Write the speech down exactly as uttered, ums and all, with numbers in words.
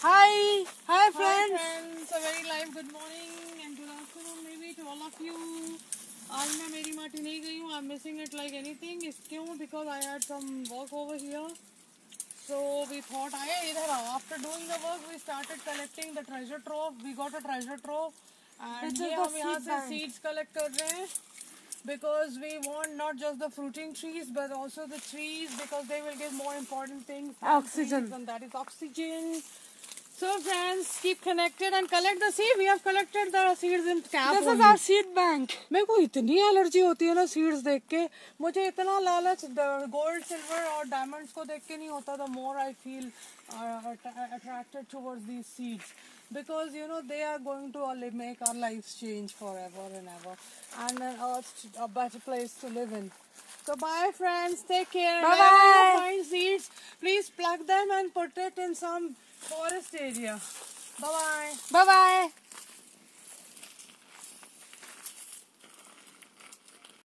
Hi, hi friends. Hi friends, a very live good morning and good afternoon maybe to all of you. आज मैं मेरी माटी नहीं गई हूँ. I'm missing it like anything. इस क्यों? Because I had some work over here. So we thought आए इधर आओ. After doing the work, we started collecting the treasure trove. We got a treasure trove. And ये हम यहाँ से seeds collect कर रहे हैं. Because we want not just the fruiting trees but also the trees because they will give more important things. Oxygen. And that is oxygen. So friends, keep connected and collect the seed. We have collected the seeds in cap. This is our seed bank. मेरे को इतनी allergy होती है ना seeds देख के. मुझे इतना लालच गोल्ड सिल्वर और डायमंड्स को देख के नहीं होता. The more I feel uh, attracted towards these seeds because you know they are going to make our lives change forever and ever and an earth a better place to live in. So bye friends, take care. Bye Wherever bye. you find seeds, please pluck them and put it in some forest area. Bye bye. Bye bye.